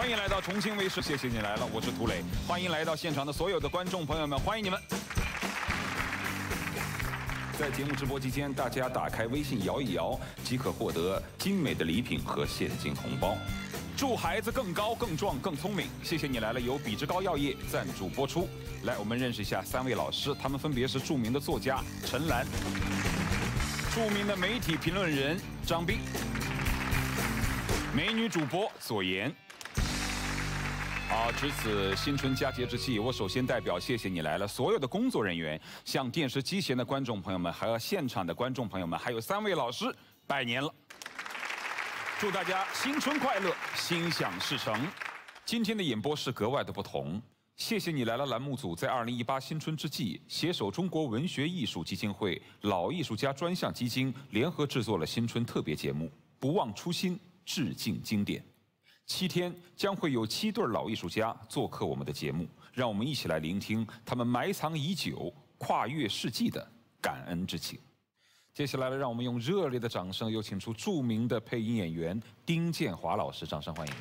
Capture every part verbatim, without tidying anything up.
欢迎来到重庆卫视，谢谢你来了，我是涂磊。欢迎来到现场的所有的观众朋友们，欢迎你们。在节目直播期间，大家打开微信摇一摇，即可获得精美的礼品和现金红包。祝孩子更高、更壮、更聪明。谢谢你来了，由比之高药业赞助播出。来，我们认识一下三位老师，他们分别是著名的作家陈岚、著名的媒体评论人张斌、美女主播左岩。好，值此新春佳节之际，我首先代表谢谢你来了所有的工作人员，向电视机前的观众朋友们，还有现场的观众朋友们，还有三位老师拜年了。祝大家新春快乐，心想事成。今天的演播是格外的不同。谢谢你来了栏目组在二零一八新春之际，携手中国文学艺术基金会、老艺术家专项基金联合制作了新春特别节目《不忘初心，致敬经典》。七天将会有七对老艺术家做客我们的节目，让我们一起来聆听他们埋藏已久、跨越世纪的感恩之情。接下来呢，让我们用热烈的掌声，有请出著名的配音演员丁建华老师，掌声欢迎。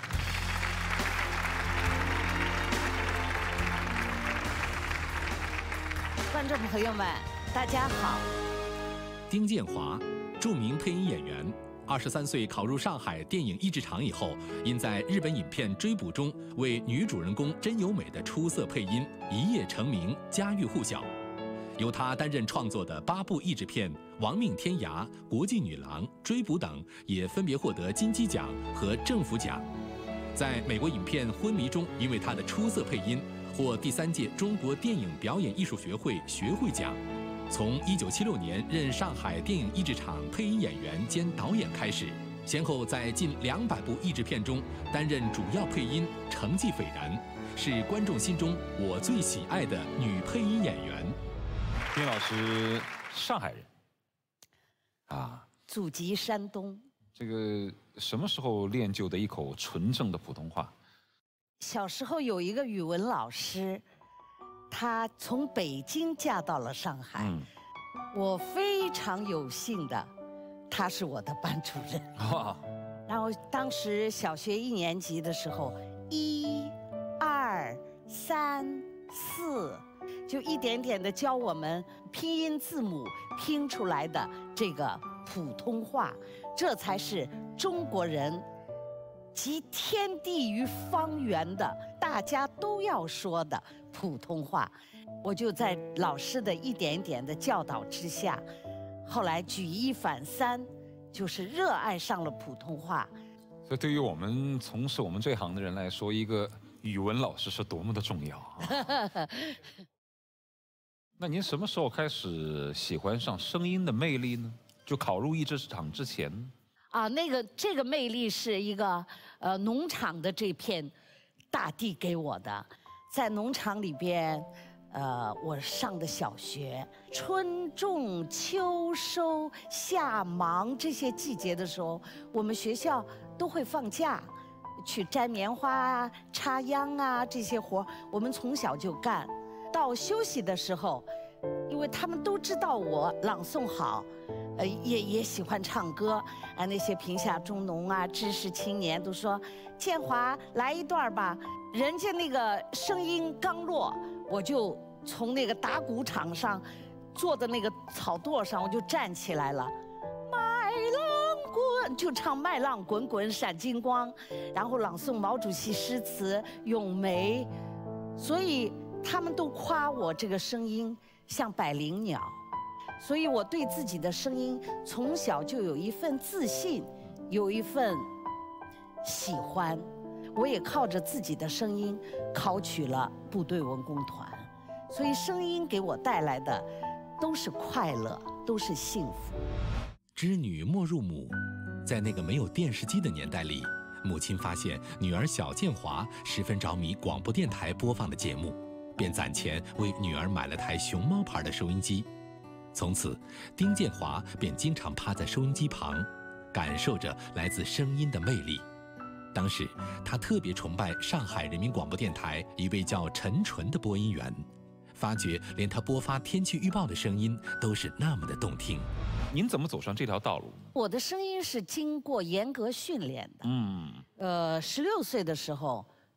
观众朋友们，大家好。 丁建华，著名配音演员。二十三岁考入上海电影译制厂以后，因在日本影片《追捕》中为女主人公真由美的出色配音，一夜成名，家喻户晓。由他担任创作的八部译制片《亡命天涯》《国际女郎》《追捕》等，也分别获得金鸡奖和政府奖。在美国影片《昏迷》中，因为他的出色配音，获第三届中国电影表演艺术学会学会奖。从一九七六年任上海电影译制厂配音演员兼导演开始，先后在近两百部译制片中担任主要配音，成绩斐然，是观众心中我最喜爱的女配音演员。 丁老师，上海人啊， 祖籍山东。 这个什么时候练就的一口纯正的普通话？ 小时候有一个语文老师。她从北京嫁到了上海，嗯、我非常有幸的，她是我的班主任。哇！然后当时小学一年级的时候，一、二、三、四，就一点点的教我们拼音字母拼出来的这个普通话，这才是中国人集天地于方圆的，大家都要说的普通话。我就在老师的一点点的教导之下，后来举一反三，就是热爱上了普通话。 所以对于我们从事我们这行的人来说，一个语文老师是多么的重要啊！那您什么时候开始喜欢上声音的魅力呢？就考入译制厂之前啊，那个这个魅力是一个呃农场的这片大地给我的，在农场里边，呃，我上的小学，春种、秋收、夏忙这些季节的时候，我们学校都会放假，去摘棉花啊、插秧啊这些活，我们从小就干。到休息的时候，因为他们都知道我朗诵好。呃，也也喜欢唱歌啊，那些贫下中农啊、知识青年都说：“建华来一段吧。”人家那个声音刚落，我就从那个打鼓场上坐的那个草垛上，我就站起来了。麦浪滚，就唱《麦浪滚滚闪金光》，然后朗诵毛主席诗词《咏梅》，所以他们都夸我这个声音像百灵鸟。所以我对自己的声音从小就有一份自信，有一份喜欢。我也靠着自己的声音考取了部队文工团，所以声音给我带来的都是快乐，都是幸福。 知女莫如母，在那个没有电视机的年代里，母亲发现女儿小建华十分着迷广播电台播放的节目，便攒钱为女儿买了台熊猫牌的收音机。从此，丁建华便经常趴在收音机旁，感受着来自声音的魅力。当时，他特别崇拜上海人民广播电台一位叫陈纯的播音员，发觉连他播发天气预报的声音都是那么的动听。 您怎么走上这条道路？ 我的声音是经过严格训练的。嗯，呃，十六岁的时候，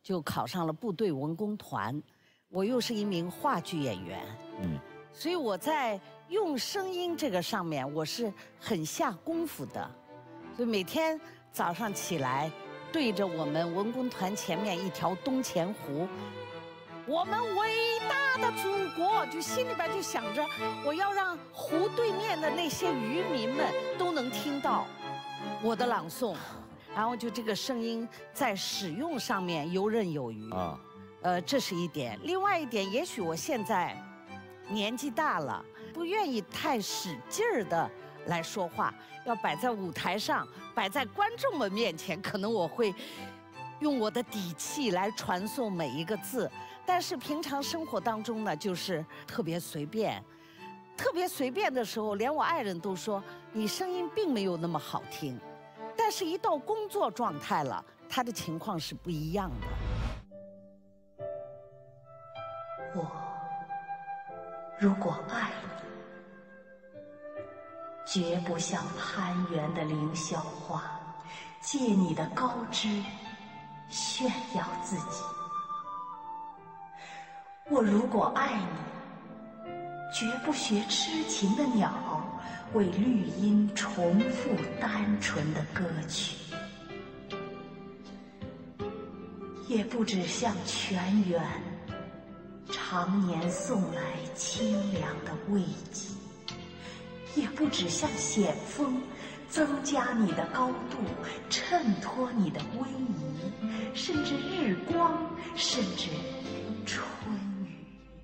就考上了部队文工团。我又是一名话剧演员，嗯，所以我在用声音这个上面，我是很下功夫的。所以每天早上起来，对着我们文工团前面一条东钱湖，我们伟大的祖国，就心里边就想着，我要让湖对面的那些渔民们都能听到我的朗诵，然后就这个声音在使用上面游刃有余啊。呃，这是一点。另外一点，也许我现在年纪大了，不愿意太使劲儿的来说话，要摆在舞台上，摆在观众们面前，可能我会用我的底气来传送每一个字。但是平常生活当中呢，就是特别随便，特别随便的时候，连我爱人都说你声音并没有那么好听。但是，一到工作状态了，他的情况是不一样的。 我如果爱你，绝不像攀援的凌霄花，借你的高枝炫耀自己。我如果爱你，绝不学痴情的鸟，为绿荫重复单纯的歌曲，也不只像泉源常年送来清凉的慰藉，也不只像险峰增加你的高度，衬托你的威仪，甚至日光，甚至春雨。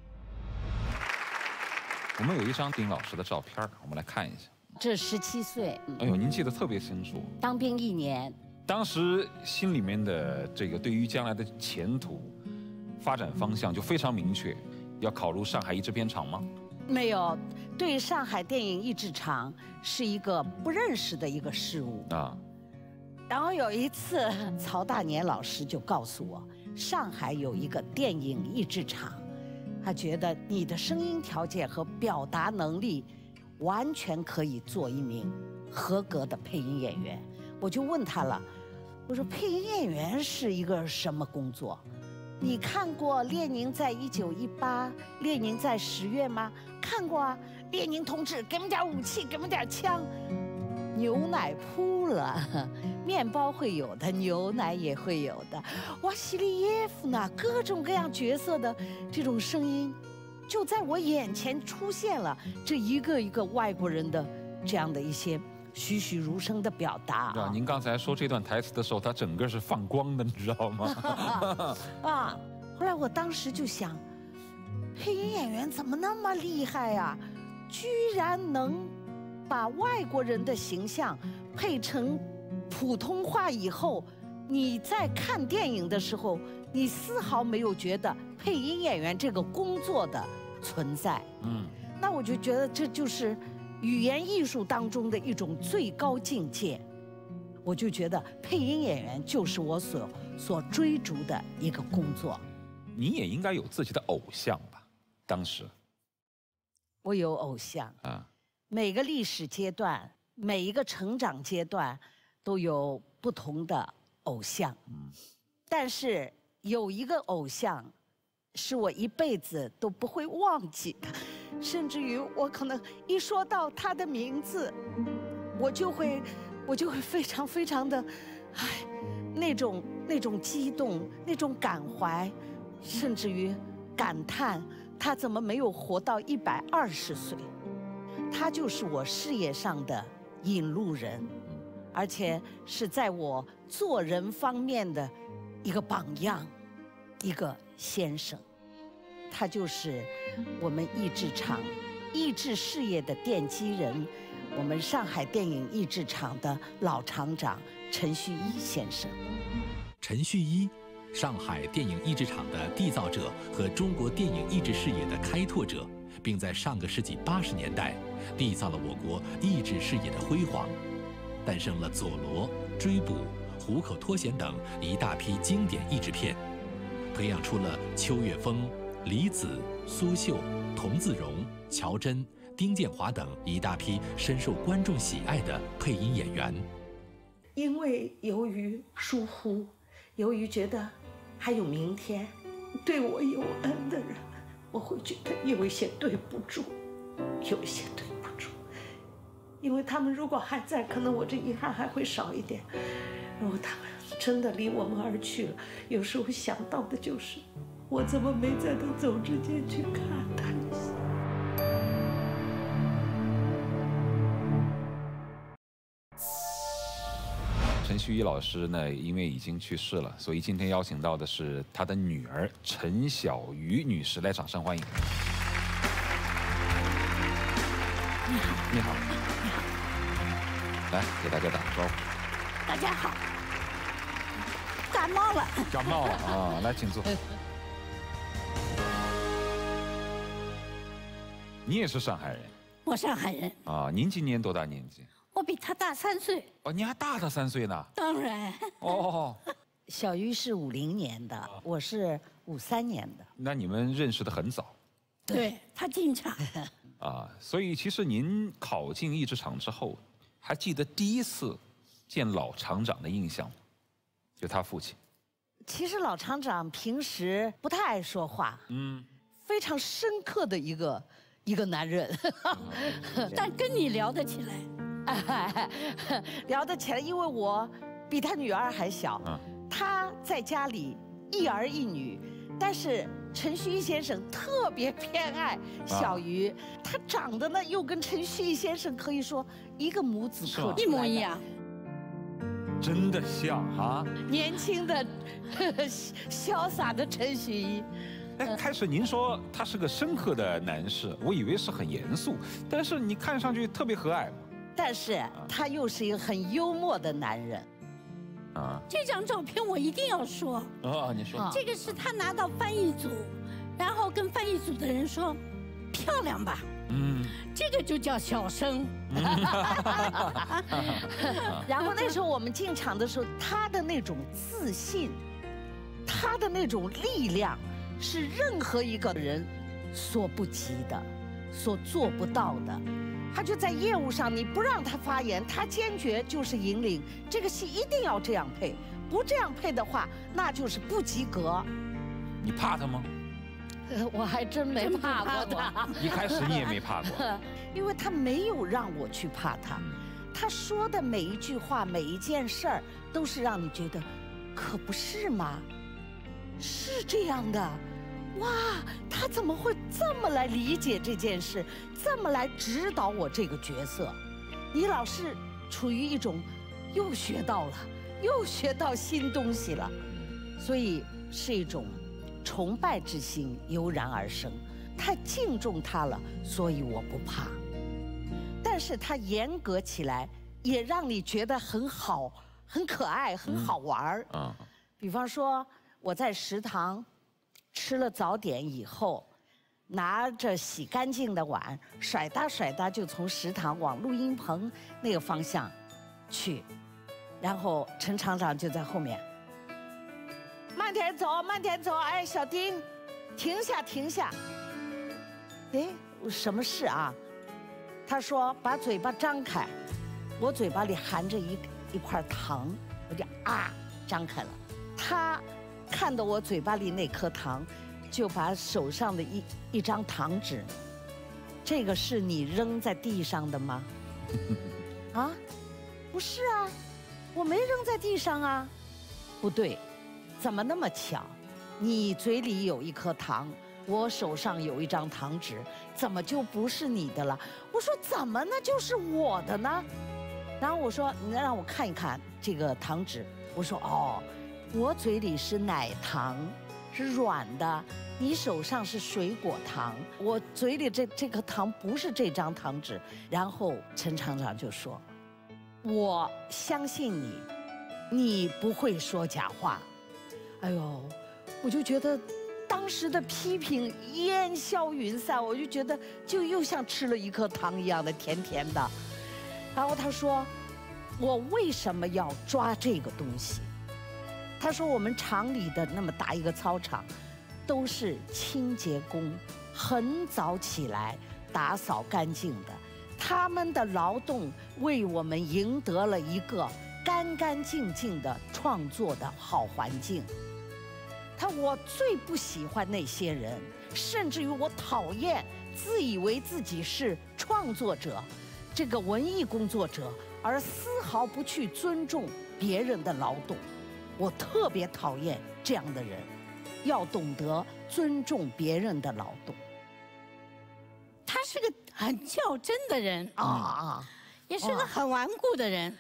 我们有一张丁老师的照片，我们来看一下。 这十七岁， 哎呦，您记得特别清楚。 当兵一年， 当时心里面的这个对于将来的前途发展方向就非常明确，要考入上海译制片厂吗？ 没有，对上海电影译制厂是一个不认识的一个事物啊。然后有一次，曹大年老师就告诉我，上海有一个电影译制厂，他觉得你的声音条件和表达能力完全可以做一名合格的配音演员。我就问他了，我说配音演员是一个什么工作？你看过列宁在一九一八，列宁在十月吗？看过啊。列宁同志，给我们点武器，给我们点枪。牛奶铺了，面包会有的，牛奶也会有的。瓦西里耶夫呢，各种各样角色的这种声音，就在我眼前出现了。这一个一个外国人的这样的一些栩栩如生的表达啊！ 您刚才说这段台词的时候，它整个是放光的，你知道吗？ 啊！后来我当时就想，配音演员怎么那么厉害呀？居然能把外国人的形象配成普通话以后，你在看电影的时候，你丝毫没有觉得配音演员这个工作的存在。嗯，那我就觉得这就是语言艺术当中的一种最高境界。我就觉得配音演员就是我所所追逐的一个工作。 你也应该有自己的偶像吧？当时， 我有偶像啊。每个历史阶段，每一个成长阶段，都有不同的偶像。嗯，但是有一个偶像，是我一辈子都不会忘记的，甚至于我可能一说到他的名字，我就会，我就会非常非常的，唉，那种那种激动，那种感怀，甚至于感叹他怎么没有活到一百二十岁。他就是我事业上的引路人，而且是在我做人方面的一个榜样，一个先生。他就是我们译制厂译制事业的奠基人，我们上海电影译制厂的老厂长陈旭一先生。 陈旭一，上海电影译制厂的缔造者和中国电影译制事业的开拓者，并在上个世纪八十年代缔造了我国译制事业的辉煌，诞生了《佐罗》《追捕》《虎口脱险》等一大批经典译制片，培养出了邱岳峰、李子、苏绣、童自荣、乔真、丁建华等一大批深受观众喜爱的配音演员。 因为由于疏忽，由于觉得还有明天，对我有恩的人，我会觉得有一些对不住，有一些对不住，因为他们如果还在，可能我这遗憾还会少一点。如果他们真的离我们而去了，有时候想到的就是，我怎么没在他走之前去看他一下。 陈旭一老师呢，因为已经去世了，所以今天邀请到的是他的女儿陈小瑜女士，来，掌声欢迎。 你好， 你好，你好，来给大家打个招呼。 大家好。感冒了， 感冒了啊！来，请坐。你也是上海人？ 我上海人啊。您今年多大年纪？ 我比他大三岁。 哦，你还大他三岁呢？ 当然。 哦， 小瑜是五零年的，我是五三年的。 那你们认识的很早。 对，他进厂。 啊，所以其实您考进译制厂之后，还记得第一次见老厂长的印象吗？就他父亲。 其实老厂长平时不太爱说话，嗯，非常深刻的一个一个男人， 但跟你聊得起来。 聊得起来，因为我比他女儿还小，嗯、他在家里一儿一女，但是陈旭一先生特别偏爱小瑜，啊、他长得呢又跟陈旭一先生可以说一个母子刻一模一样， 真的像啊！ 年轻的、潇洒的陈旭一。 哎，开始您说他是个深刻的男士，我以为是很严肃，但是你看上去特别和蔼。 但是他又是一个很幽默的男人， 啊，这张照片我一定要说。 哦，你说， 这个是他拿到翻译组，然后跟翻译组的人说，漂亮吧？嗯，这个就叫小生。 然后那时候我们进厂的时候，他的那种自信，他的那种力量，是任何一个人所不及的，所做不到的。他就在业务上，你不让他发言，他坚决就是引领这个戏一定要这样配，不这样配的话，那就是不及格。 你怕他吗？ 我还真没怕过他。 一开始你也没怕过， 因为他没有让我去怕他，他说的每一句话、每一件事儿，都是让你觉得，可不是吗？是这样的。哇，他怎么会这么来理解这件事，这么来指导我这个角色？你老是处于一种又学到了，又学到新东西了，所以是一种崇拜之心油然而生。太敬重他了，所以我不怕。但是他严格起来，也让你觉得很好、很可爱、很好玩儿。嗯，比方说我在食堂。吃了早点以后，拿着洗干净的碗，甩哒甩哒就从食堂往录音棚那个方向去，然后陈厂长就在后面，慢点走，慢点走，哎，小丁，停下，停下。哎，什么事啊？他说把嘴巴张开，我嘴巴里含着一一块糖，我就啊张开了，他。看到我嘴巴里那颗糖，就把手上的一一张糖纸，这个是你扔在地上的吗？啊，不是啊，我没扔在地上啊。不对，怎么那么巧？你嘴里有一颗糖，我手上有一张糖纸，怎么就不是你的了？我说怎么呢？就是我的呢？然后我说你让我看一看这个糖纸。我说哦。我嘴里是奶糖，是软的，你手上是水果糖，我嘴里这这颗糖不是这张糖纸。然后陈厂长就说：“我相信你，你不会说假话。”哎呦，我就觉得当时的批评烟消云散，我就觉得就又像吃了一颗糖一样的甜甜的。然后他说：“我为什么要抓这个东西？”他说：“我们厂里的那么大一个操场，都是清洁工，很早起来打扫干净的，他们的劳动为我们赢得了一个干干净净的创作的好环境。 他我最不喜欢那些人，甚至于我讨厌自以为自己是创作者，这个文艺工作者，而丝毫不去尊重别人的劳动。我特别讨厌这样的人，要懂得尊重别人的劳动。 他是个很较真的人啊啊， 也是个很顽固的人。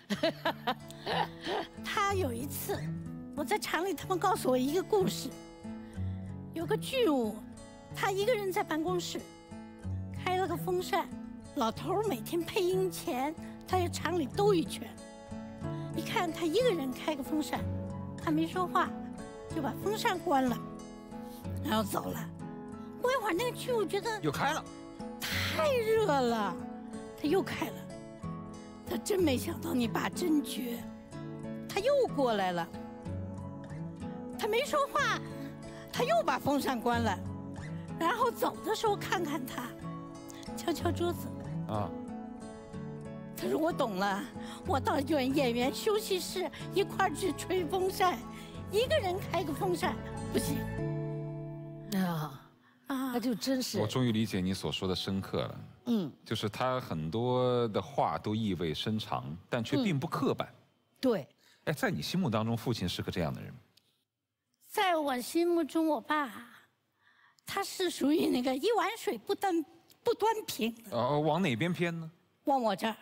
他有一次，我在厂里，他们告诉我一个故事，有个剧务，他一个人在办公室，开了个风扇，老头儿每天配音前，他在厂里兜一圈，一看他一个人开个风扇，他没说话，就把风扇关了，然后走了。过一会儿，那个剧务觉得又开了， 太热了，他又开了。他真没想到你把真绝，他又过来了，他没说话，他又把风扇关了，然后走的时候看看他，敲敲桌子，啊，他说我懂了，我到演演员休息室一块儿去吹风扇，一个人开个风扇不行。 啊啊，那就真是。 我终于理解你所说的深刻了。嗯，就是他很多的话都意味深长，但却并不刻板。 嗯、对。 哎，在你心目当中，父亲是个这样的人吗？ 在我心目中，我爸，他是属于那个一碗水不端不端平的。 哦，往哪边偏呢？ 往我这儿。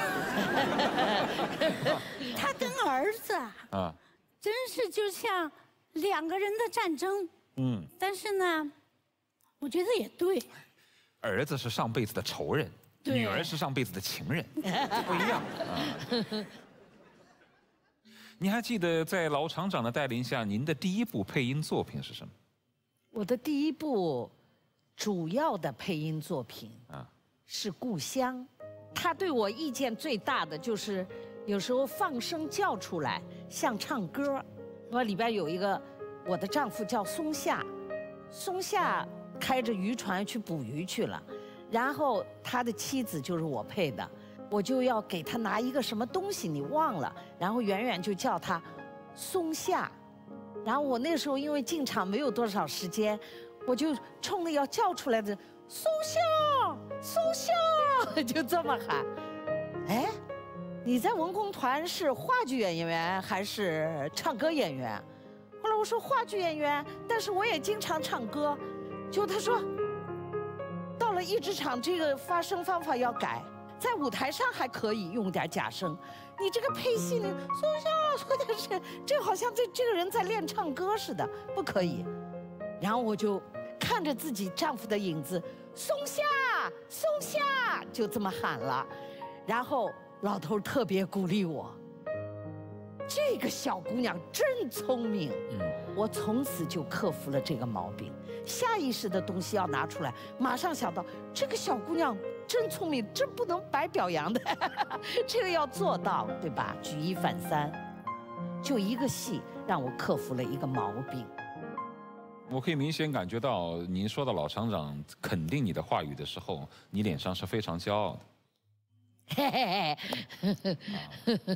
他跟儿子啊，真是就像两个人的战争。嗯。但是呢，我觉得也对。 儿子是上辈子的仇人，女儿是上辈子的情人，不一样啊。你还记得在老厂长的带领下，您的第一部配音作品是什么？ 我的第一部主要的配音作品啊是《故乡》，他对我意见最大的就是有时候放声叫出来像唱歌。我里边有一个，我的丈夫叫松下，松下开着渔船去捕鱼去了，然后他的妻子就是我配的。我就要给他拿一个什么东西，你忘了，然后远远就叫他松下，然后我那时候因为进场没有多少时间，我就冲着要叫出来的松下松下，就这么喊。哎，你在文工团是话剧演员还是唱歌演员？后来我说话剧演员，但是我也经常唱歌。就他说，到了一职场这个发声方法要改。在舞台上还可以用点假声，你这个配戏呢，松下说的是，这好像这这个人在练唱歌似的，不可以。然后我就看着自己丈夫的影子，松下，松下，就这么喊了。然后老头特别鼓励我，这个小姑娘真聪明。嗯，我从此就克服了这个毛病，下意识的东西要拿出来，马上想到这个小姑娘真聪明，这不能白表扬的，这个要做到，对吧？举一反三，就一个戏让我克服了一个毛病。 我可以明显感觉到，您说到老厂长肯定你的话语的时候，你脸上是非常骄傲的。嘿嘿嘿。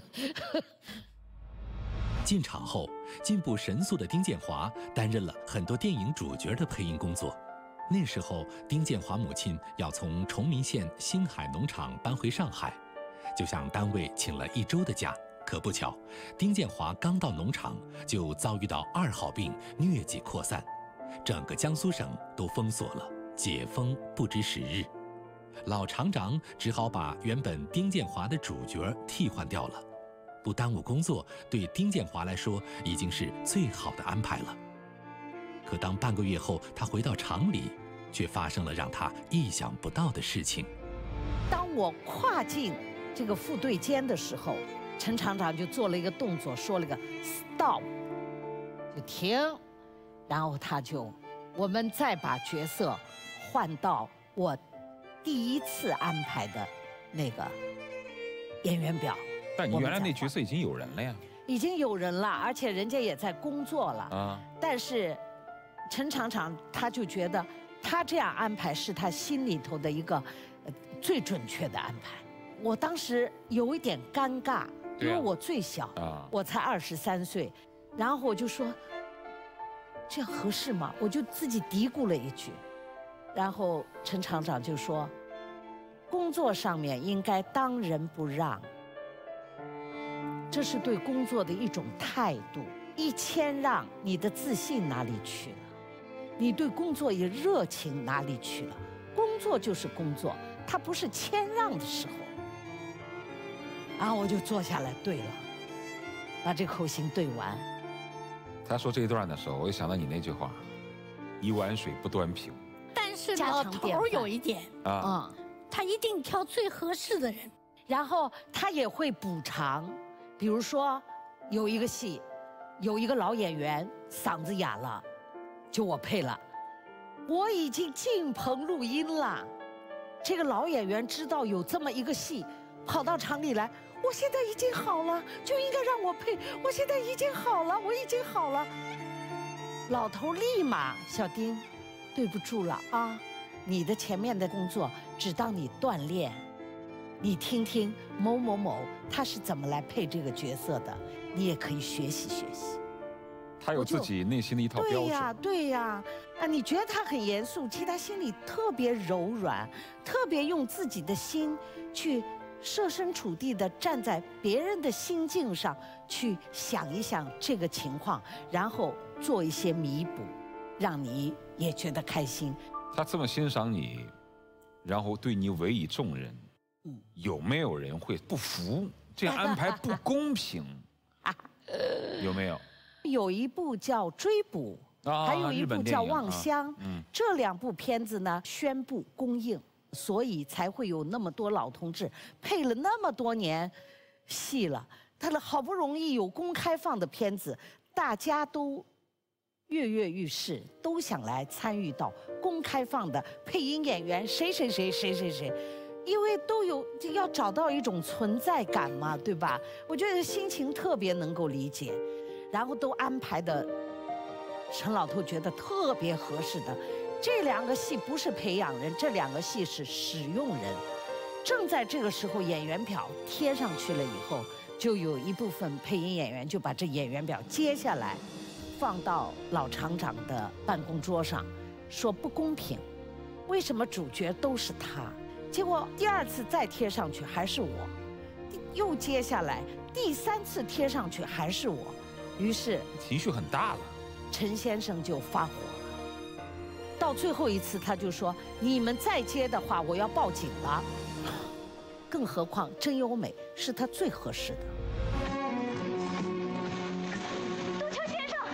进场后，进步神速的丁建华担任了很多电影主角的配音工作。那时候，丁建华母亲要从崇明县星海农场搬回上海，就向单位请了一周的假。可不巧，丁建华刚到农场，就遭遇到二号病疟疾扩散，整个江苏省都封锁了，解封不知时日。老厂长只好把原本丁建华的主角替换掉了，不耽误工作，对丁建华来说已经是最好的安排了。可当半个月后他回到厂里，却发生了让他意想不到的事情。 当我跨进这个副队间的时候，陈厂长就做了一个动作，说了个 stop， 就停，然后他就，我们再把角色换到我第一次安排的那个演员表。 但你原来那角色已经有人了呀？ 已经有人了，而且人家也在工作了啊。但是陈厂长他就觉得他这样安排是他心里头的一个最准确的安排。我当时有一点尴尬，因为我最小，我才二十三岁，然后我就说， 这样合适吗？我就自己嘀咕了一句，然后陈厂长就说，工作上面应该当仁不让，这是对工作的一种态度。一谦让，你的自信哪里去了？你对工作一热情哪里去了？工作就是工作，它不是谦让的时候。然后我就坐下来对了，把这口型对完。 他说这一段的时候，我就想到你那句话：“一碗水不端平。” 但是老头儿有一点啊， 嗯， 他一定挑最合适的人， 然后他也会补偿，比如说有一个戏，有一个老演员嗓子哑了，就我配了，我已经进棚录音了，这个老演员知道有这么一个戏，跑到厂里来。我现在已经好了，就应该让我配。我现在已经好了，我已经好了。老头立马，小丁，对不住了啊，你的前面的工作只当你锻炼，你听听某某某他是怎么来配这个角色的，你也可以学习学习。 他有自己内心的一套标准。 对呀，对呀，啊，你觉得他很严肃，其实他心里特别柔软，特别用自己的心去。设身处地地站在别人的心境上去想一想这个情况，然后做一些弥补，让你也觉得开心。 他这么欣赏你，然后对你委以重任，嗯，有没有人会不服？这样安排不公平，有没有？ 有一部叫《追捕》， 啊、 还有一部叫《望乡》， 啊嗯， 这两部片子呢宣布公映。所以才会有那么多老同志配了那么多年戏了，他的好不容易有公开放的片子，大家都跃跃欲试，都想来参与到公开放的配音演员谁谁谁谁谁谁，因为都有要找到一种存在感嘛，对吧？我觉得心情特别能够理解，然后都安排的陈老头觉得特别合适的。这两个戏不是培养人，这两个戏是使用人。正在这个时候，演员表贴上去了以后，就有一部分配音演员就把这演员表接下来，放到老厂长的办公桌上，说不公平，为什么主角都是他？结果第二次再贴上去还是我，又接下来第三次贴上去还是我，于是情绪很大了。 陈先生就发火。到最后一次，他就说：“你们再接的话，我要报警了。”更何况真优美是他最合适的。 杜秋先生，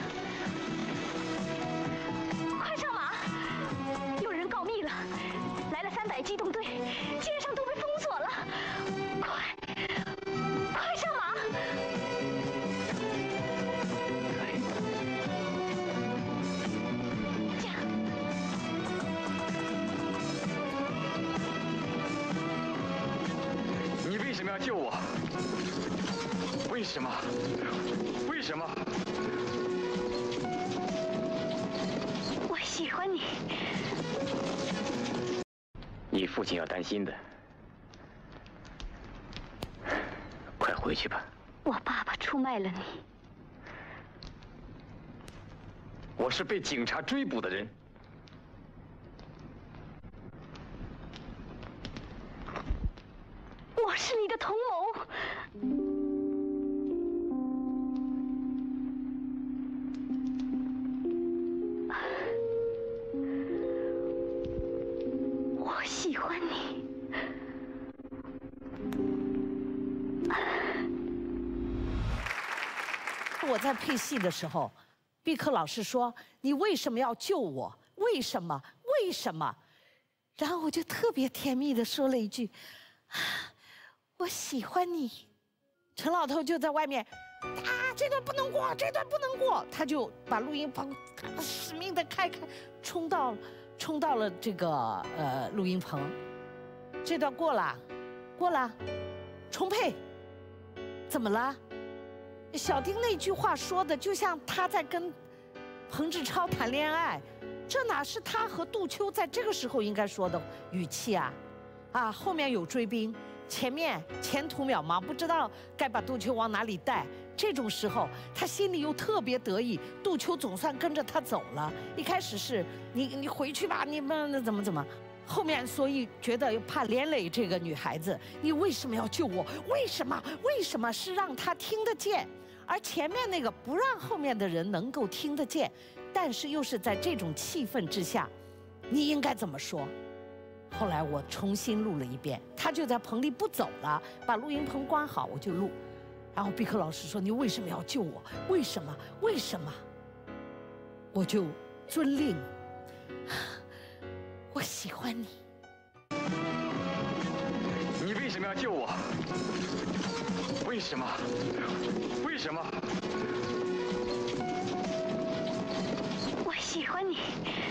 快上马！有人告密了，来了三百机动队，街上都被封锁了，快，快上马！ 为什么要救我？为什么？为什么？ 我喜欢你。 你父亲要担心的。快回去吧。 我爸爸出卖了你。 我是被警察追捕的人。 我是你的同谋。我喜欢你。 我在配戏的时候，毕克老师说：“你为什么要救我？为什么？为什么？”然后我就特别甜蜜地说了一句：“我喜欢你。”陈老头就在外面，啊，这段不能过，这段不能过，他就把录音棚使命的开开，冲到，冲到了这个呃录音棚，这段过了，过了，重配，怎么了？小丁那句话说的，就像他在跟彭志超谈恋爱，这哪是他和杜秋在这个时候应该说的语气啊？啊，后面有追兵。前面前途渺茫，不知道该把杜秋往哪里带， 这种时候，他心里又特别得意，杜秋总算跟着他走了。一开始是你你回去吧，你们怎么怎么。后面所以觉得又怕连累这个女孩子，你为什么要救我？为什么？为什么是让她听得见，而前面那个不让后面的人能够听得见，但是又是在这种气氛之下，你应该怎么说？后来我重新录了一遍，他就在棚里不走了，把录音棚关好，我就录。然后毕克老师说：“你为什么要救我？为什么？为什么？”我就遵令。我喜欢你。 你为什么要救我？为什么？为什么？ 我喜欢你。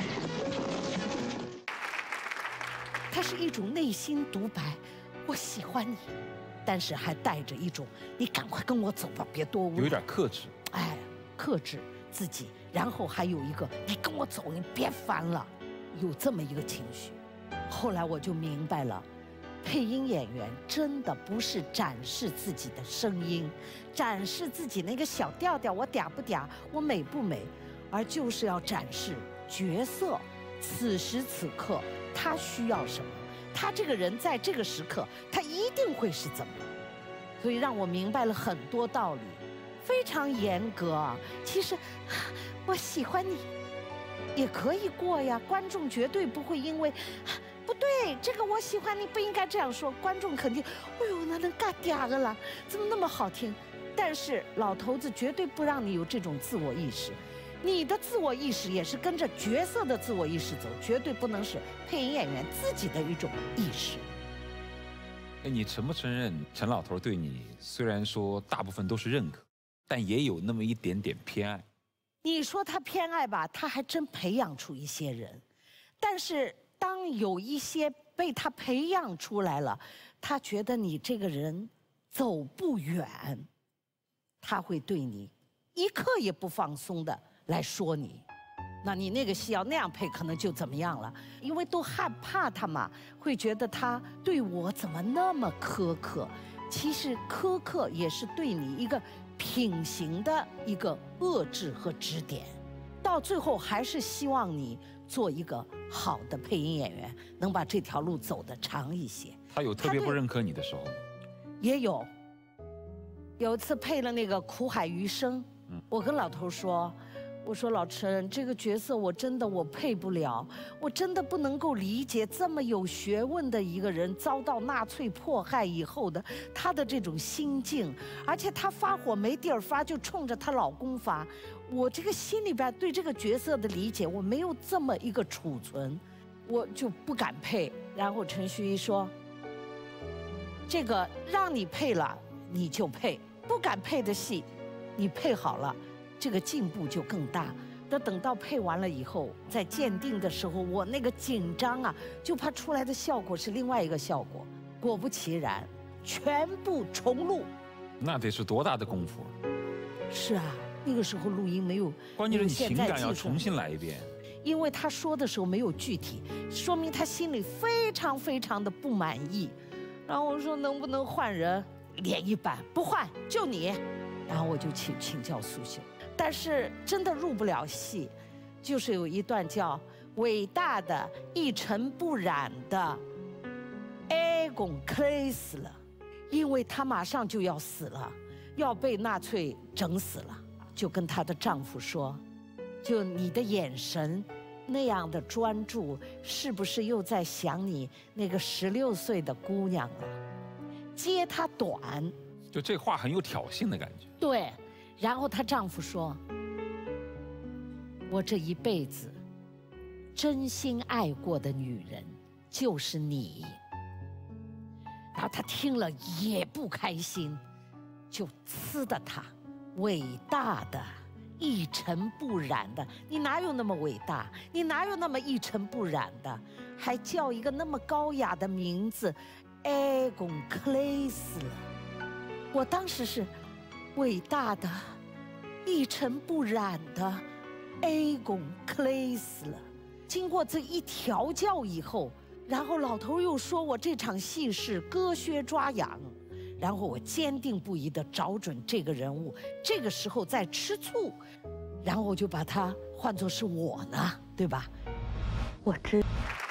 它是一种内心独白，我喜欢你，但是还带着一种你赶快跟我走吧，别多问。 有一点克制。 哎，克制自己，然后还有一个你跟我走，你别烦了。有这么一个情绪，后来我就明白了，配音演员真的不是展示自己的声音，展示自己那个小调调，我嗲不嗲，我美不美，而就是要展示角色此时此刻他需要什么，他这个人在这个时刻他一定会是怎么，所以让我明白了很多道理，非常严格。其实我喜欢你也可以过呀，观众绝对不会因为不对，这个我喜欢你不应该这样说，观众肯定，哎呦，那能嘎嗲个了，怎么那么好听？但是老头子绝对不让你有这种自我意识，你的自我意识也是跟着角色的自我意识走，绝对不能是配音演员自己的一种意识。 哎，你承不承认陈老头对你虽然说大部分都是认可，但也有那么一点点偏爱？ 你说他偏爱吧，他还真培养出一些人，但是当有一些被他培养出来了，他觉得你这个人走不远，他会对你一刻也不放松的来说你。那你那个戏要那样配，可能就怎么样了？因为都害怕他嘛，会觉得他对我怎么那么苛刻？其实苛刻也是对你一个品行的一个遏制和指点，到最后还是希望你做一个好的配音演员，能把这条路走得长一些。 他有特别不认可你的时候吗？ 也有。有一次配了那个《苦海余生》， 嗯， 我跟老头说。我说老陈，这个角色我真的我配不了，我真的不能够理解这么有学问的一个人遭到纳粹迫害以后的他的这种心境，而且他发火没地儿发，就冲着她老公发。我这个心里边对这个角色的理解，我没有这么一个储存，我就不敢配。然后陈旭一说，这个让你配了你就配，不敢配的戏，你配好了。这个进步就更大。那等到配完了以后，在鉴定的时候，我那个紧张啊，就怕出来的效果是另外一个效果。果不其然，全部重录。 那得是多大的功夫？ 是啊，那个时候录音没有， 关键是你情感要重新来一遍。 因为他说的时候没有具体，说明他心里非常非常的不满意。然后我说能不能换人？脸一板，不换，就你。然后我就请请教苏秀。但是真的入不了戏，就是有一段叫伟大的一尘不染的埃贡克雷斯了，因为她马上就要死了，要被纳粹整死了，就跟她的丈夫说，就你的眼神那样的专注，是不是又在想你那个十六岁的姑娘了？揭她短， 就这话很有挑衅的感觉。 对。然后她丈夫说，我这一辈子真心爱过的女人就是你。然后她听了也不开心，就呲的她，伟大的一尘不染的，你哪有那么伟大？你哪有那么一尘不染的？还叫一个那么高雅的名字埃贡克雷斯了。我当时是伟大的一尘不染的埃贡克雷斯了。经过这一调教以后，然后老头又说我这场戏是割靴抓痒， 然后我坚定不移地找准这个人物，这个时候在吃醋，然后我就把它换作是我呢，对吧？ 我知。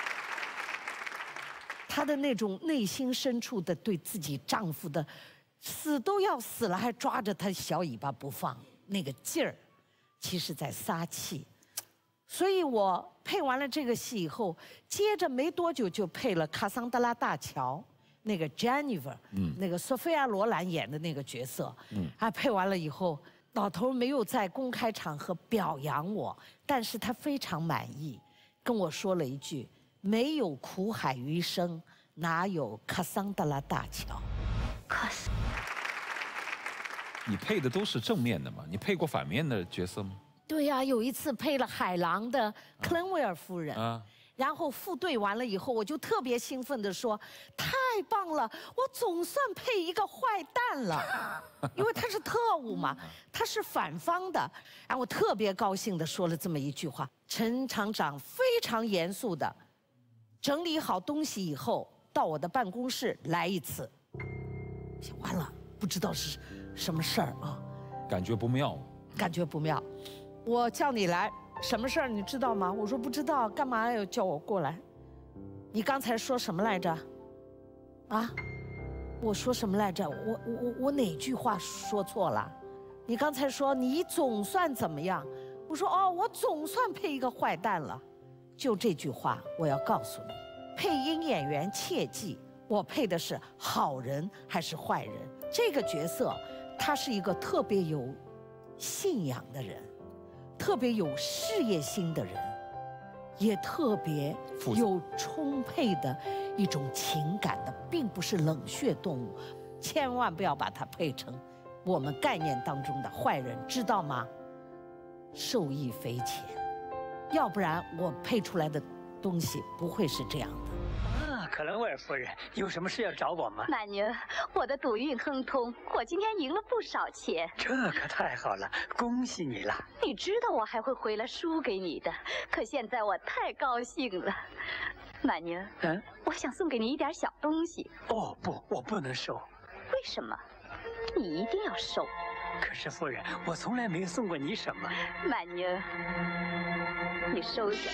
她的那种内心深处的对自己丈夫的死都要死了，还抓着他小尾巴不放，那个劲儿，其实在撒气。所以我配完了这个戏以后，接着没多久就配了《卡桑德拉大桥》那个 Jennifer， 嗯，那个索菲亚·罗兰演的那个角色，嗯，啊，配完了以后，老头没有在公开场合表扬我，但是他非常满意，跟我说了一句：“没有苦海余生，哪有卡桑德拉大桥？” 可是。 你配的都是正面的吗？你配过反面的角色吗？ 对呀、啊，有一次配了海狼的克伦威尔夫人， 啊， 然后副对完了以后，我就特别兴奋地说：“太棒了，我总算配一个坏蛋了，因为他是特务嘛，他是反方的。”然后我特别高兴地说了这么一句话。陈厂长非常严肃地整理好东西以后，到我的办公室来一次。完了，不知道是什么事儿啊， 感觉不妙， 感觉不妙。我叫你来，什么事儿你知道吗？我说不知道，干嘛要叫我过来？你刚才说什么来着？啊？我说什么来着？我我我哪句话说错了？你刚才说你总算怎么样？我说哦，我总算配一个坏蛋了。就这句话，我要告诉你，配音演员切记，我配的是好人还是坏人？这个角色，他是一个特别有信仰的人。特别有事业心的人，也特别有充沛的一种情感的，并不是冷血动物。千万不要把它配成我们概念当中的坏人，知道吗？受益匪浅，要不然我配出来的东西不会是这样的。 克伦威尔夫人，有什么事要找我吗？ 满宁，我的赌运亨通，我今天赢了不少钱。 这可太好了，恭喜你了！ 你知道我还会回来输给你的，可现在我太高兴了。满宁，嗯，我想送给你一点小东西。 哦不，我不能收。 为什么？你一定要收。 可是夫人，我从来没送过你什么。 满宁，你收下。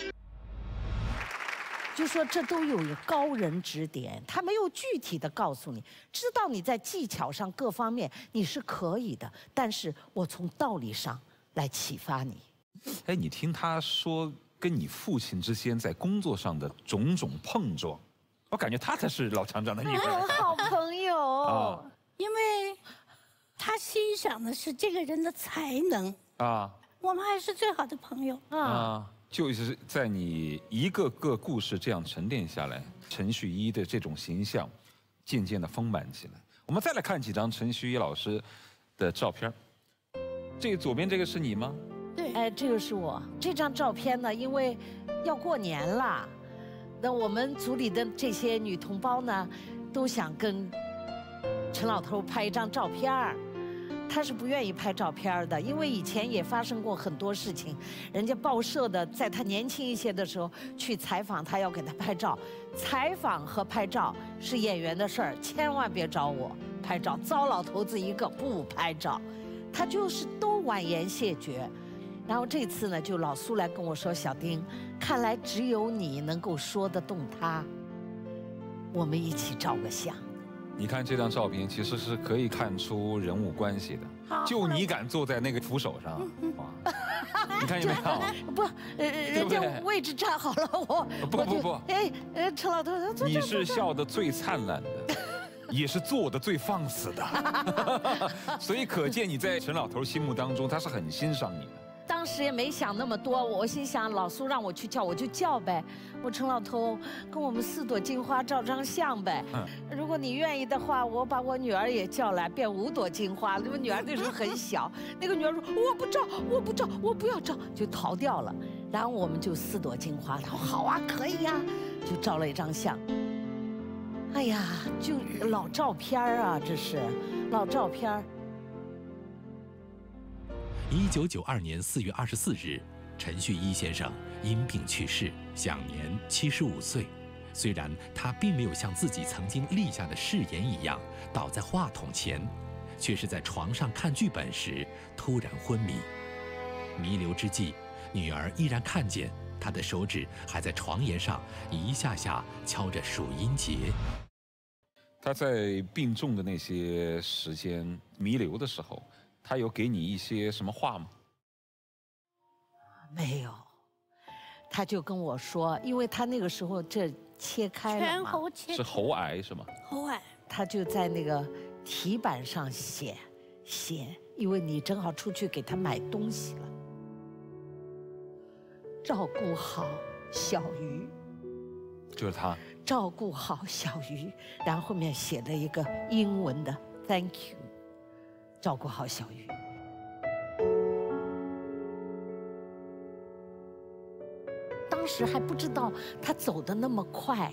就说这都有高人指点，他没有具体的告诉你，知道你在技巧上各方面你是可以的，但是我从道理上来启发你。 哎，你听他说跟你父亲之间在工作上的种种碰撞，我感觉他才是老厂长的女儿。 好朋友、 啊， 因为他欣赏的是这个人的才能啊， 我们还是最好的朋友啊。啊就是在你一个个故事这样沉淀下来，陈旭一的这种形象渐渐的丰满起来。我们再来看几张陈旭一老师的照片。这个左边这个是你吗？ 对， 哎，这个是我。这张照片呢，因为要过年了，那我们组里的这些女同胞呢，都想跟陈老头拍一张照片儿。他是不愿意拍照片的，因为以前也发生过很多事情，人家报社的在他年轻一些的时候去采访他，要给他拍照。采访和拍照是演员的事儿，千万别找我拍照，糟老头子一个不拍照，他就是都婉言谢绝。然后这次呢，就老苏来跟我说：“小丁，看来只有你能够说得动他，我们一起照个相。” 你看这张照片，其实是可以看出人物关系的。就你敢坐在那个扶手上，哇！你看见没有？ 不，呃，人家位置站好了，我不不不， 哎，呃，陈老头， 你是笑得最灿烂的，也是做得最放肆的，所以可见你在陈老头心目当中，他是很欣赏你的。 当时也没想那么多，我心想老苏让我去叫，我就叫呗。我陈老头跟我们四朵金花照张相呗。嗯，如果你愿意的话，我把我女儿也叫来，变五朵金花。因为女儿那时候很小，那个女儿说我不照，我不照，我不要照，就逃掉了。然后我们就四朵金花，他说好啊，可以呀、啊，就照了一张相。哎呀，就老照片啊，这是老照片。 一九九二年四月二十四日，陈旭一先生因病去世，享年七十五岁。 虽然他并没有像自己曾经立下的誓言一样倒在话筒前，却是在床上看剧本时突然昏迷。弥留之际，女儿依然看见他的手指还在床沿上一下下敲着数音节。 他在病重的那些时间弥留的时候，他有给你一些什么话吗？ 没有，他就跟我说，因为他那个时候这切开了嘛， 全喉切开， 是喉癌是吗？ 喉癌， 他就在那个题板上写写，因为你正好出去给他买东西了，照顾好小鱼， 就是他。 照顾好小鱼，然后后面写了一个英文的 Thank you， 照顾好小鱼。当时还不知道他走得那么快。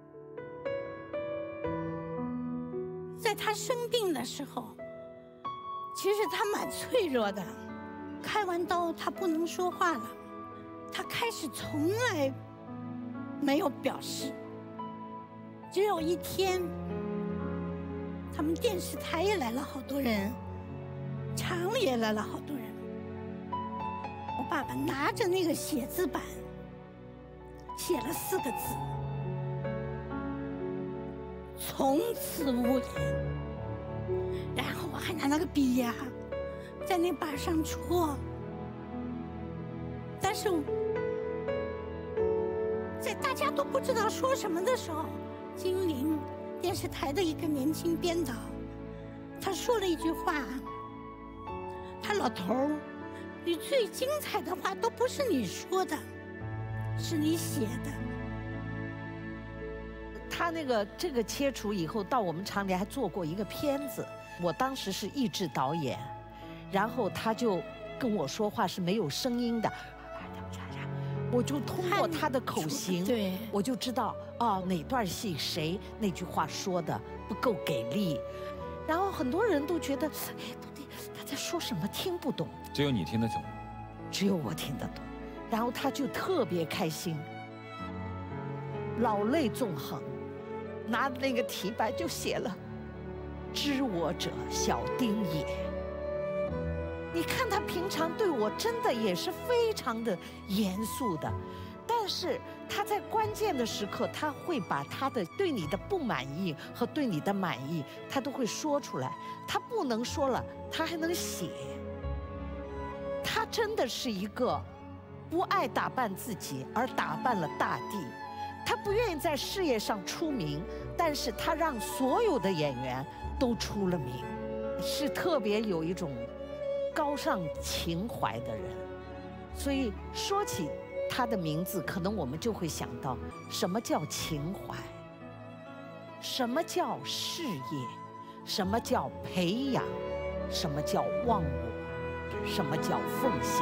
在他生病的时候，其实他蛮脆弱的，开完刀他不能说话了，他开始从来没有表示。只有一天，他们电视台也来了好多人，厂里也来了好多人。我爸爸拿着那个写字板，写了四个字：从此无言。然后我还拿那个笔呀、啊，在那板上戳。但是，在大家都不知道说什么的时候，金陵电视台的一个年轻编导，他说了一句话：“他老头儿，你最精彩的话都不是你说的，是你写的。” 他那个这个切除以后，到我们厂里还做过一个片子，我当时是译制导演，然后他就跟我说话是没有声音的。我就通过他的口型， 对， 我就知道哦哪段戏谁那句话说的不够给力，然后很多人都觉得，哎，到底他在说什么，听不懂。 只有你听得懂， 只有我听得懂。然后他就特别开心，老泪纵横，拿那个题板就写了“知我者，小丁也”。你看他平常对我真的也是非常的严肃的，但是他在关键的时刻，他会把他的对你的不满意和对你的满意，他都会说出来。他不能说了，他还能写。他真的是一个不爱打扮自己，而打扮了大地。他不愿意在事业上出名，但是他让所有的演员都出了名，是特别有一种高尚情怀的人。所以说起他的名字，可能我们就会想到什么叫情怀，什么叫事业，什么叫培养，什么叫忘我，什么叫奉献。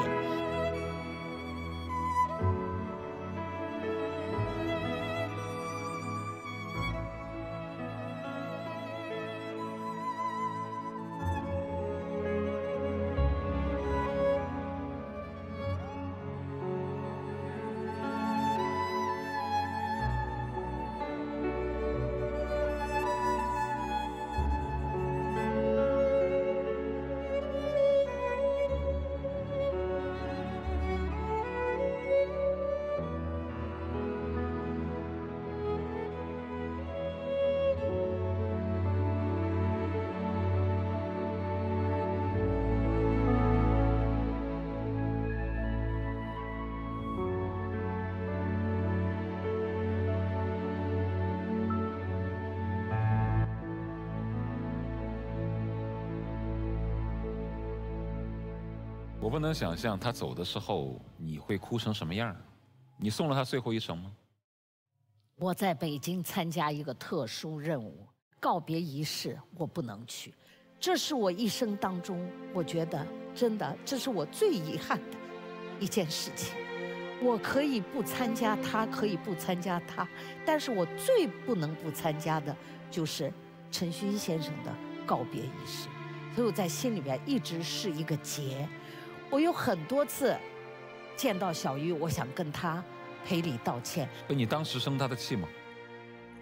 我不能想象他走的时候你会哭成什么样。你送了他最后一程吗？ 我在北京参加一个特殊任务，告别仪式我不能去，这是我一生当中，我觉得真的这是我最遗憾的一件事情。我可以不参加他，可以不参加他，但是我最不能不参加的就是陈勋先生的告别仪式，所以我在心里边一直是一个结。我有很多次见到小玉，我想跟他赔礼道歉。 你当时生他的气吗？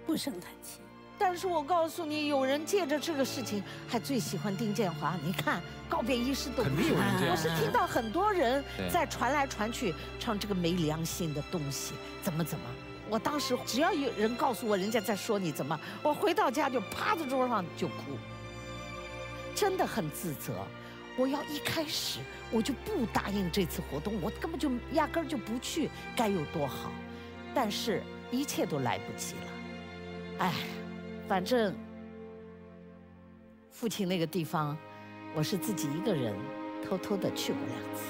不生他气。 但是我告诉你，有人借着这个事情还最喜欢丁建华。你看告别仪式都肯定有人这样。 我是听到很多人在传来传去，唱这个没良心的东西，怎么怎么。我当时只要有人告诉我人家在说你怎么，我回到家就趴在桌上就哭，真的很自责。我要一开始我就不答应这次活动，我根本就压根儿就不去，该有多好。但是一切都来不及了，哎。反正父亲那个地方，我是自己一个人偷偷的去过两次。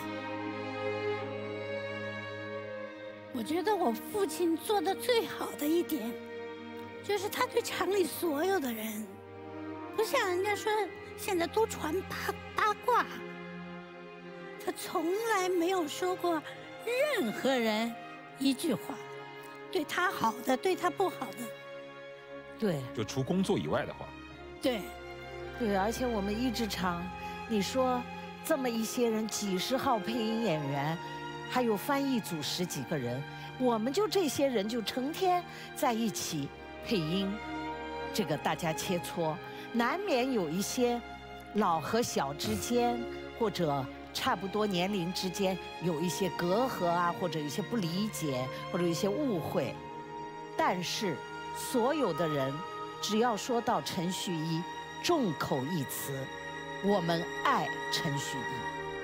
我觉得我父亲做的最好的一点，就是他对厂里所有的人，不像人家说现在都传八八卦，他从来没有说过任何人一句话，对他好的，对他不好的。 对， 就除工作以外的话， 对， 对，而且我们译制厂，你说这么一些人，几十号配音演员，还有翻译组十几个人，我们就这些人就成天在一起配音，这个大家切磋，难免有一些老和小之间，或者差不多年龄之间有一些隔阂啊，或者有一些不理解，或者有一些误会，但是。所有的人，只要说到陈旭一，众口一词，我们爱陈旭一。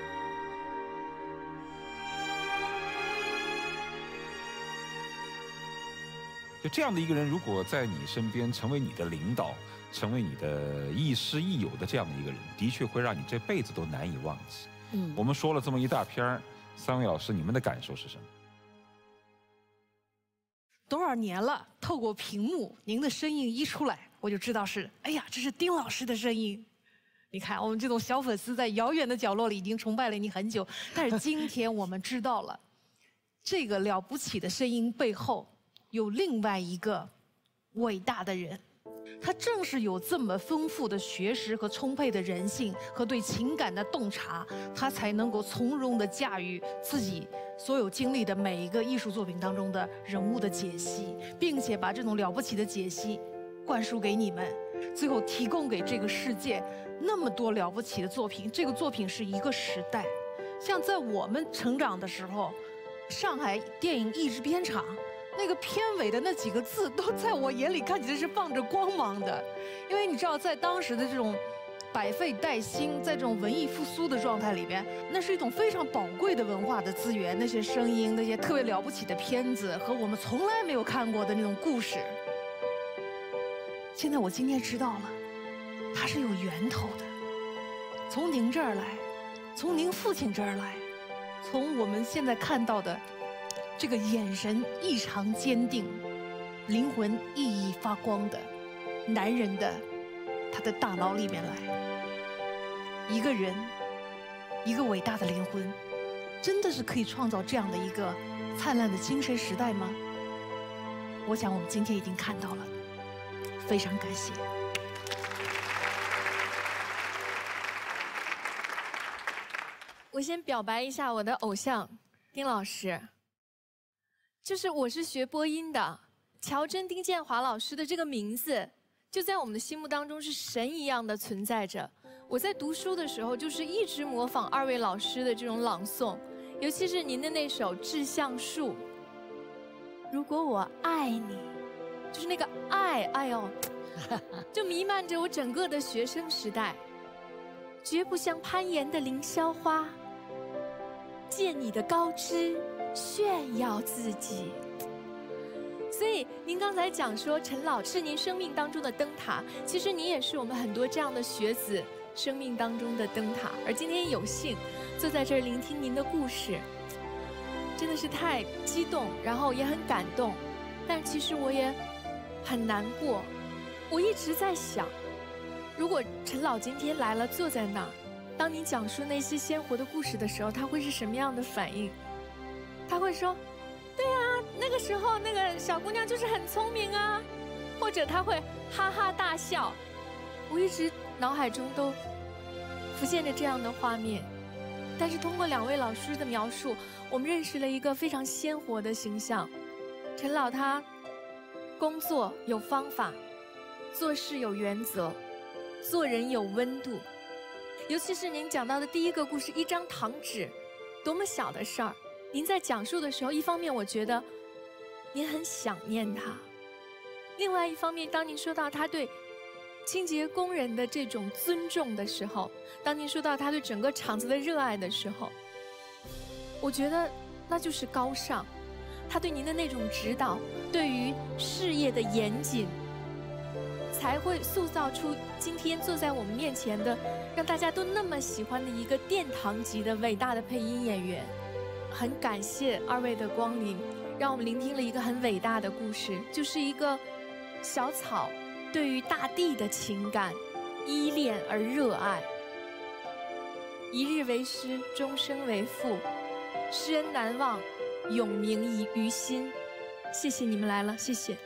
就这样的一个人，如果在你身边成为你的领导，成为你的亦师亦友的这样的一个人，的确会让你这辈子都难以忘记。嗯，我们说了这么一大篇儿，三位老师，你们的感受是什么？ 多少年了，透过屏幕，您的声音一出来，我就知道是，哎呀，这是丁老师的声音。你看，我们这种小粉丝在遥远的角落里已经崇拜了你很久，但是今天我们知道了，这个了不起的声音背后有另外一个伟大的人。他正是有这么丰富的学识和充沛的人性和对情感的洞察，他才能够从容地驾驭自己所有经历的每一个艺术作品当中的人物的解析，并且把这种了不起的解析灌输给你们，最后提供给这个世界那么多了不起的作品。这个作品是一个时代，像在我们成长的时候，上海电影译制片厂那个片尾的那几个字，都在我眼里看起来是放着光芒的。因为你知道，在当时的这种百废待兴，在这种文艺复苏的状态里边，那是一种非常宝贵的文化的资源，那些声音，那些特别了不起的片子，和我们从来没有看过的那种故事。现在我今天知道了，它是有源头的，从您这儿来，从您父亲这儿来，从我们现在看到的这个眼神异常坚定、灵魂熠熠发光的男人的他的大脑里面来。一个人，一个伟大的灵魂，真的是可以创造这样的一个灿烂的精神时代吗？我想我们今天已经看到了，非常感谢。 我先表白一下我的偶像丁老师。就是我是学播音的，乔真丁建华老师的这个名字，就在我们的心目当中是神一样的存在着。我在读书的时候，就是一直模仿二位老师的这种朗诵，尤其是您的那首《致橡树》。如果我爱你，就是那个爱，哎呦，就弥漫着我整个的学生时代。绝不像攀岩的凌霄花，借你的高枝炫耀自己。所以您刚才讲说陈老是您生命当中的灯塔，其实您也是我们很多这样的学子生命当中的灯塔。而今天有幸坐在这儿聆听您的故事，真的是太激动，然后也很感动，但其实我也很难过。我一直在想，如果陈老今天来了，坐在那儿，当你讲述那些鲜活的故事的时候，他会是什么样的反应？他会说：“对啊，那个时候那个小姑娘就是很聪明啊。”或者他会哈哈大笑。我一直脑海中都浮现着这样的画面。但是通过两位老师的描述，我们认识了一个非常鲜活的形象。陈老他工作有方法，做事有原则，做人有温度。尤其是您讲到的第一个故事，一张糖纸，多么小的事儿。您在讲述的时候，一方面我觉得您很想念他，另外一方面，当您说到他对清洁工人的这种尊重的时候，当您说到他对整个厂子的热爱的时候，我觉得那就是高尚。他对您的那种指导，对于事业的严谨，才会塑造出今天坐在我们面前的，让大家都那么喜欢的一个殿堂级的伟大的配音演员。很感谢二位的光临，让我们聆听了一个很伟大的故事，就是一个小草对于大地的情感依恋而热爱。一日为师，终生为父，师恩难忘，永铭于心。谢谢你们来了，谢谢。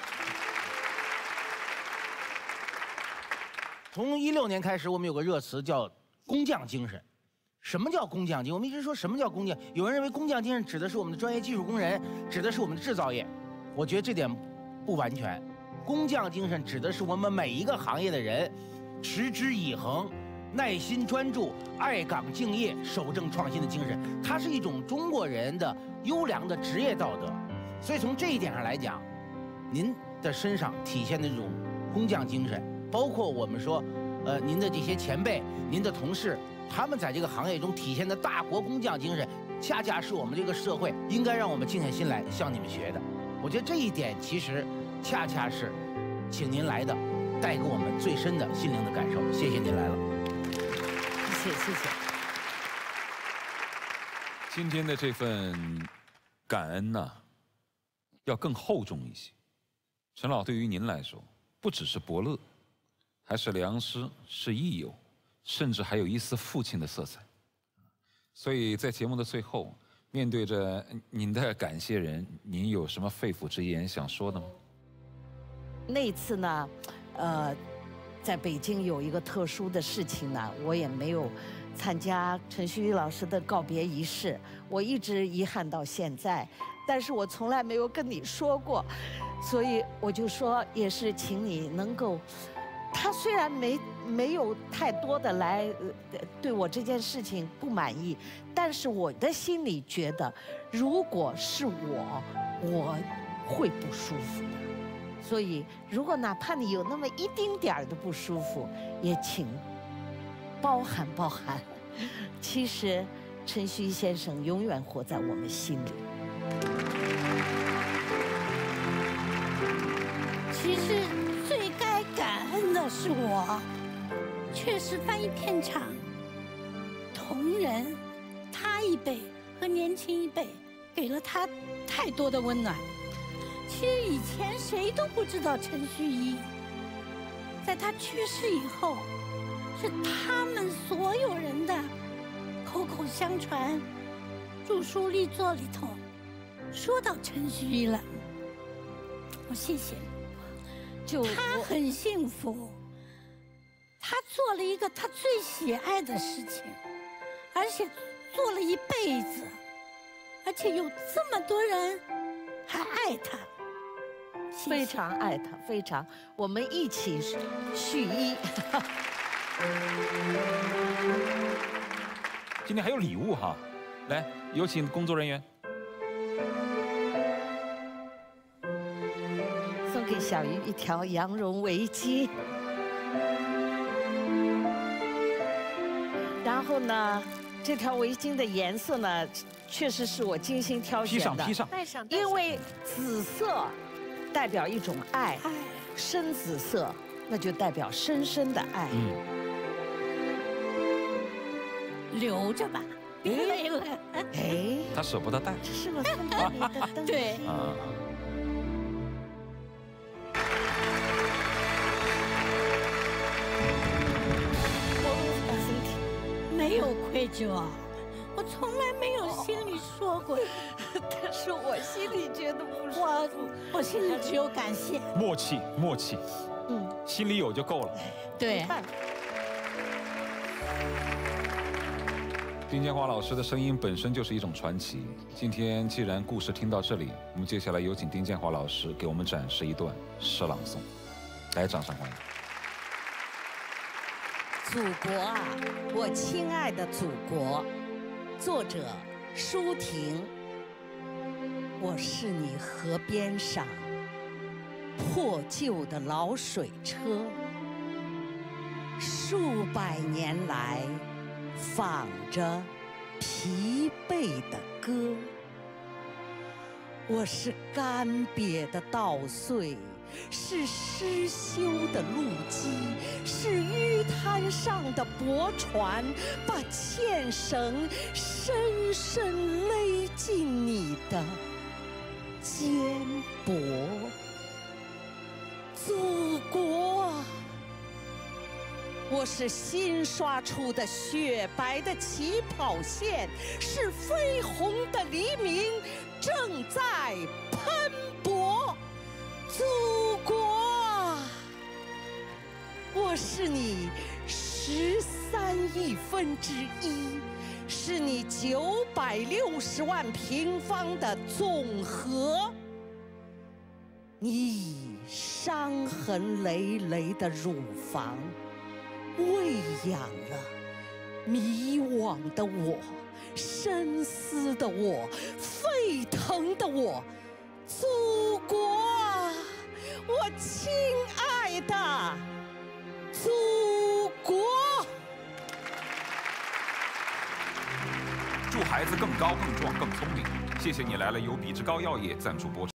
从一六年开始，我们有个热词叫工匠精神。什么叫工匠精神？我们一直说什么叫工匠？有人认为工匠精神指的是我们的专业技术工人，指的是我们的制造业。我觉得这点不完全。工匠精神指的是我们每一个行业的人，持之以恒、耐心专注、爱岗敬业、守正创新的精神。它是一种中国人的优良的职业道德。所以从这一点上来讲，您的身上体现的这种工匠精神，包括我们说，呃，您的这些前辈、您的同事，他们在这个行业中体现的大国工匠精神，恰恰是我们这个社会应该让我们静下心来向你们学的。我觉得这一点其实恰恰是请您来的，带给我们最深的心灵的感受。谢谢您来了， 谢谢谢谢。 今天的这份感恩呢、啊，要更厚重一些。陈老对于您来说，不只是伯乐，还是良师，是益友，甚至还有一丝父亲的色彩。所以在节目的最后，面对着您的感谢人，您有什么肺腑之言想说的吗？ 那次呢，呃，在北京有一个特殊的事情呢，我也没有参加陈旭老师的告别仪式，我一直遗憾到现在，但是我从来没有跟你说过，所以我就说，也是请你能够。他虽然没没有太多的来对我这件事情不满意，但是我的心里觉得，如果是我，我会不舒服的。所以，如果哪怕你有那么一丁点儿的不舒服，也请包涵包涵。其实，陈旭先生永远活在我们心里。 其实最该感恩的是我，确实翻译片场同仁他一辈和年轻一辈给了他太多的温暖。其实以前谁都不知道陈旭一，在他去世以后，是他们所有人的口口相传，著书立作里头说到陈旭一了。我谢谢你。就他很幸福，他做了一个他最喜爱的事情，而且做了一辈子，而且有这么多人还爱他， 非常爱他，非常，我们一起续一。 今天还有礼物哈，来，有请工作人员。 给小鱼一条羊绒围巾，然后呢，这条围巾的颜色呢，确实是我精心挑选的。 披上，披上。 因为紫色代表一种爱，深紫色那就代表深深的爱。 嗯。 留着吧，别没了。 哎， 他舍不得戴。 这是我送给你的灯。 对。 啊。 没有愧疚啊，我从来没有心里说过， 但是我心里觉得不舒服。 我我心里只有感谢。 默契，默契， 嗯， 心里有就够了。 对。 丁建华老师的声音本身就是一种传奇。今天既然故事听到这里，我们接下来有请丁建华老师给我们展示一段诗朗诵。来，掌声欢迎。 祖国啊，我亲爱的祖国，作者舒婷。我是你河边上破旧的老水车，数百年来仿着疲惫的歌。我是干瘪的稻穗，是失修的路基，是淤滩上的驳船，把纤绳深深勒进你的肩膊。祖国啊，我是新刷出的雪白的起跑线，是绯红的黎明正在喷薄。祖国啊，我是你十三亿分之一，是你九百六十万平方的总和。你伤痕累累的乳房，喂养了迷惘的我，深思的我，沸腾的我。祖国啊，我亲爱的祖国。 祝孩子更高、更壮、更聪明。谢谢你来了，由比之高药业赞助播出。